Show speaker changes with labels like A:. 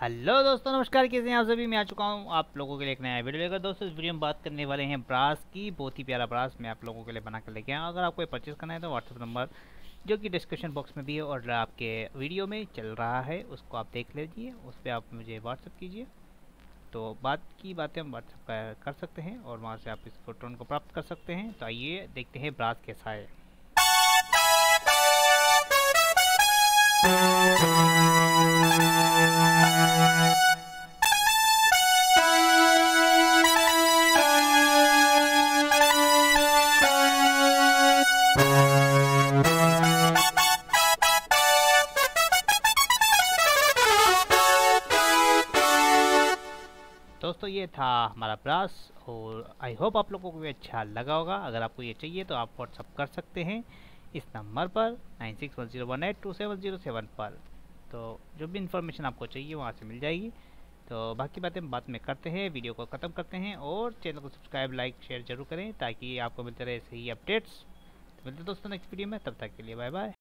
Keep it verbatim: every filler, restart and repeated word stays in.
A: Hello दोस्तों, नमस्कार। कैसे हैं आप सभी। मैं आ चुका हूं आप लोगों के लिए एक नया वीडियो लेकर। दोस्तों, इस वीडियो में बात करने वाले हैं ब्रास की। बहुत ही प्यारा ब्रास मैं आप लोगों के लिए बना कर लेके आया। अगर आपको ये परचेज़ करना है तो व्हाट्सअप नंबर जो कि डिस्क्रिप्शन बॉक्स में भी है और आपके वीडियो में चल रहा है, उसको आप देख लीजिए। उस पर आप मुझे व्हाट्सअप कीजिए, तो बात की बातें हम व्हाट्सअप कर, कर सकते हैं और वहाँ से आप इस फोटोन को प्राप्त कर सकते हैं। तो आइए देखते हैं ब्रास कैसा है। दोस्तों, ये था हमारा ब्रास और आई होप आप लोगों को भी अच्छा लगा होगा। अगर आपको ये चाहिए तो आप व्हाट्सअप कर सकते हैं इस नंबर पर nine six one zero one eight two seven zero seven पर। तो जो भी इन्फॉर्मेशन आपको चाहिए वहाँ से मिल जाएगी। तो बाकी बातें बाद में करते हैं, वीडियो को ख़त्म करते हैं और चैनल को सब्सक्राइब लाइक शेयर जरूर करें ताकि आपको मिलते रहे सही अपडेट्स। तो मिलते हैं दोस्तों नेक्स्ट वीडियो में, तब तक के लिए बाय बाय।